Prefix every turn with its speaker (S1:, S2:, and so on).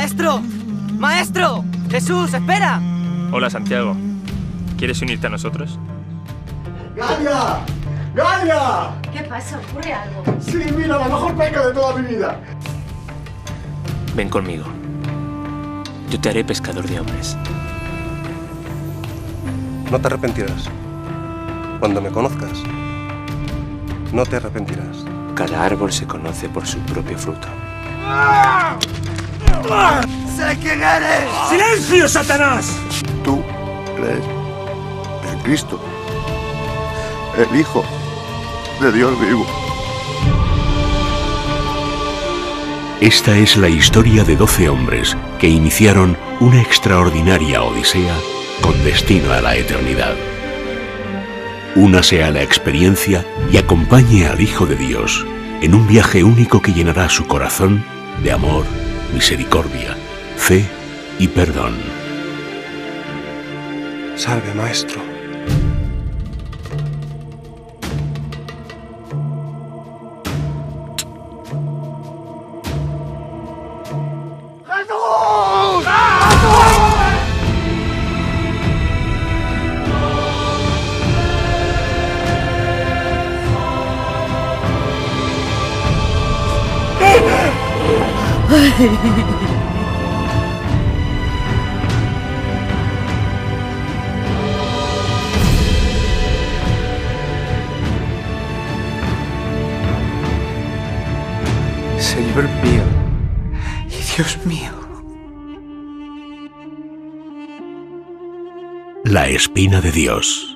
S1: ¡Maestro! ¡Maestro! ¡Jesús, espera!
S2: Hola, Santiago. ¿Quieres unirte a nosotros?
S3: ¡Galia! ¡Galia!
S4: ¿Qué pasa? ¿Ocurre algo?
S3: Sí, mira, la mejor pesca de toda mi vida.
S2: Ven conmigo. Yo te haré pescador de hombres.
S5: No te arrepentirás. Cuando me conozcas, no te arrepentirás.
S2: Cada árbol se conoce por su propio fruto.
S1: ¡Sé quién eres!
S2: ¡Silencio, Satanás!
S3: Tú eres el Cristo, el Hijo de Dios vivo.
S6: Esta es la historia de 12 hombres que iniciaron una extraordinaria odisea con destino a la eternidad. Únase a la experiencia y acompañe al Hijo de Dios en un viaje único que llenará su corazón de amor, misericordia, fe y perdón.
S5: Salve, Maestro.
S1: Señor mío y Dios mío.
S6: La espina de Dios.